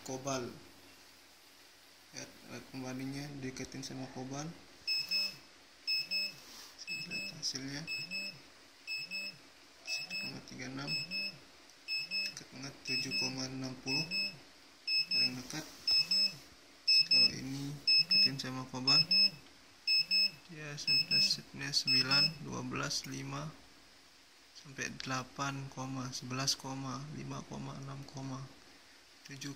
kobal. Lihat pembandingnya, deketin sama kobal. Lihat hasilnya 1,36, dekat banget 7,60, paling dekat. Kalau ini deketin sama kobal ya setnya 9, 12, 5 sampai 8, 11, 5, 6, 7,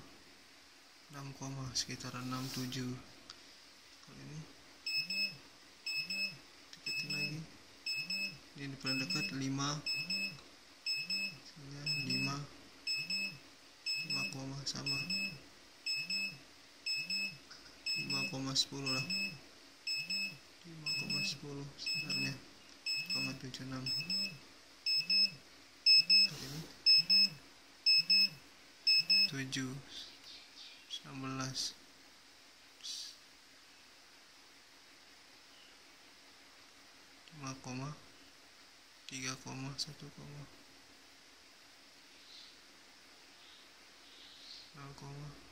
6, sekitar 6, 7. Kalau ini deketin lagi, ini paling dekat 5, 5, 5, sama 5,10 lah, 5,10 sebenarnya 0,76. Ini 7, 19, 5, 3, 1, 0,